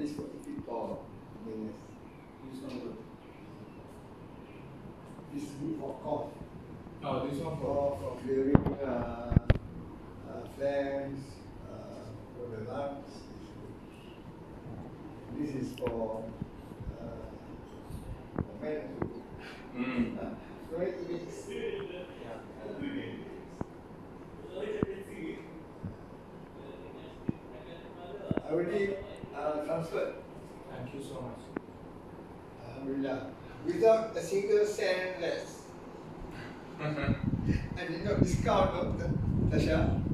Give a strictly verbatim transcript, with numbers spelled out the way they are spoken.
this for if you talk. Yes. Use number. This is good for cough. Oh, this one for cough, for clearing uh, uh, phlegms, uh, for the lungs. This is for uh, for men too. Mm. Uh, so it is. Yeah. I already uh, transferred. Thank you so much. Alhamdulillah. Without a single cent less. I did not discount, Doctor Tasha.